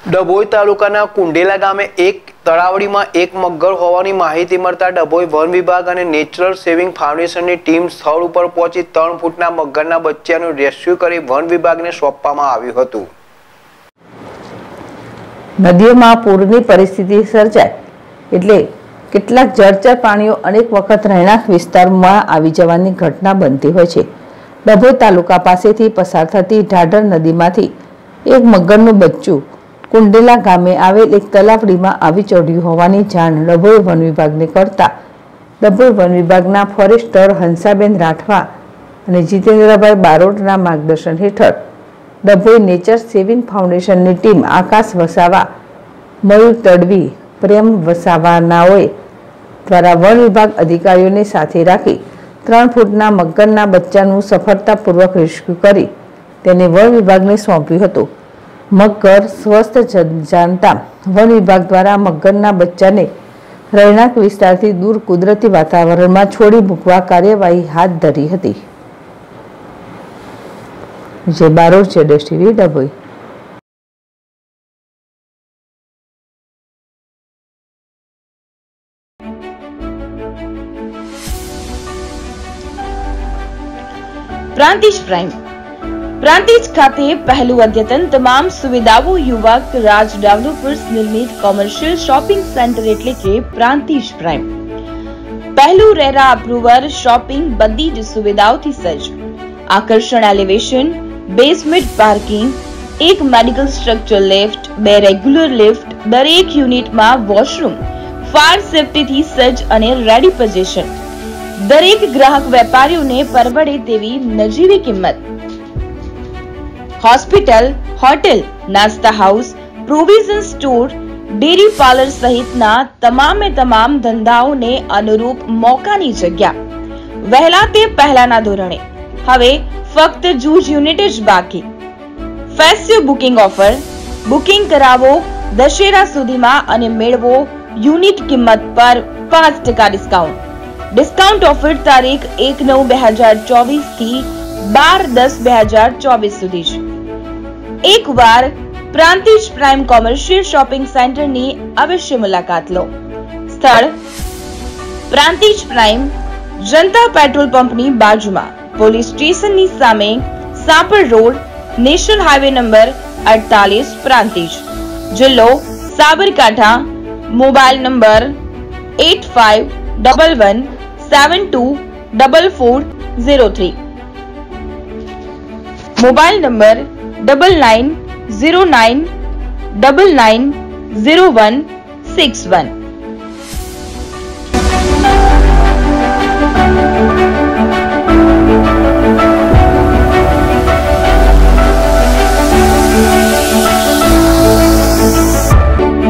ડભોઈ તાલુકાના કુંડેલા ગામે એક તળાવડીમાં એક મગર હોવાની માહિતી મળતા ડભોઈ વન વિભાગ અને નેચરલ સેવિંગ ફાઉન્ડેશનની ટીમ સ્થળ ઉપર પહોંચી 3 ફૂટના મગરના બચ્ચાનું રેસ્ક્યુ કરી વન વિભાગને સોંપવામાં આવ્યું હતું. નદીઓમાં પૂરની પરિસ્થિતિ સર્જાય એટલે કેટલાક જળચર પ્રાણીઓ અનેક વખત રહેણાંક વિસ્તારમાં આવી જવાની ઘટના બનતી હોય છે. ડભોઈ તાલુકા પાસેથી પસાર થતી ઢાઢર નદીમાંથી એક મગરનું બચ્ચું કુંડેલા ગામે આવેલ એક તલાવડીમાં આવી ચડ્યું હોવાની જાણ ડભોઈ વન વિભાગને કરતા ડભોઈ વન વિભાગના ફોરેસ્ટર હંસાબેન રાઠવા અને જીતેન્દ્રભાઈ બારોટના માર્ગદર્શન હેઠળ ડભોઈ નેચર સેવિંગ ફાઉન્ડેશનની ટીમ આકાશ વસાવા, મયુર તડવી, પ્રેમ વસાવાનાઓએ દ્વારા વન વિભાગ અધિકારીઓને સાથે રાખી 3 ફૂટના મગરના બચ્ચાનું સફળતાપૂર્વક રેસ્ક્યુ કરી તેને વન વિભાગને સોંપ્યું હતું. મગર સ્વસ્થ જાણતા વન વિભાગ દ્વારા મગરના બચ્ચાને રહેણાંક વિસ્તારથી દૂર કુદરતી વાતાવરણમાં છોડી મૂકવા કાર્યવાહી હાથ ધરી હતી. જે બારોટ છે ટીવી ડભોઈ. પ્રાંતિજ પ્રાઇમ પ્રાંતિજ ખાતે પહેલું અદ્યતન તમામ સુવિધાઓ યુવક રાજ ડેવલપર્સ નિર્મિત કોમર્શિયલ શોપિંગ સેન્ટર એટલે કે પ્રાંતિજ પ્રાઇમ. પહેલું રેરા અપ્રુવર શોપિંગ બધી જ સુવિધાઓથી સજ્જ. આકર્ષણ એલિવેશન, બેઝમેન્ટ પાર્કિંગ, એક medical structure lift, 2 regular lift, દરેક યુનિટમાં વોશરૂમ, ફાયર સેફ્ટીથી સજ્જ અને રેડી પોઝિશન. દરેક ગ્રાહક વેપારીઓને પરવડે તેવી નજીવી કિંમત. હોસ્પિટલ, હોટેલ, નાસ્તા house, provision store, dairy parlour સહિતના તમામે તમામ ધંધાઓને અનુરૂપ મોકાની જગ્યા. વહેલા તે પહેલાના ધોરણે. હવે ફક્ત જૂજ યુનિટ જ બાકી. Festive booking offer. બુકિંગ કરાવો દશેરા સુધીમાં અને મેળવો યુનિટ કિંમત પર 5% ડિસ્કાઉન્ટ. ડિસ્કાઉન્ટ ઓફર તારીખ 1/9/2024 થી 12/10/2024 સુધી છે. એકવાર પ્રાંતિજ પ્રાઇમ કોમર્શિયલ શોપિંગ સેન્ટરની અવશ્ય મુલાકાત લો. સ્થળ પ્રાંતિજ પ્રાઇમ, જનતા પેટ્રોલ પંપની બાજુમાં, પોલીસ સ્ટેશનની સામે, Sapar road, national highway number 48, Prantij. જિલ્લો Sabarkantha. Mobile number 8511724403. Mobile number 9909990161.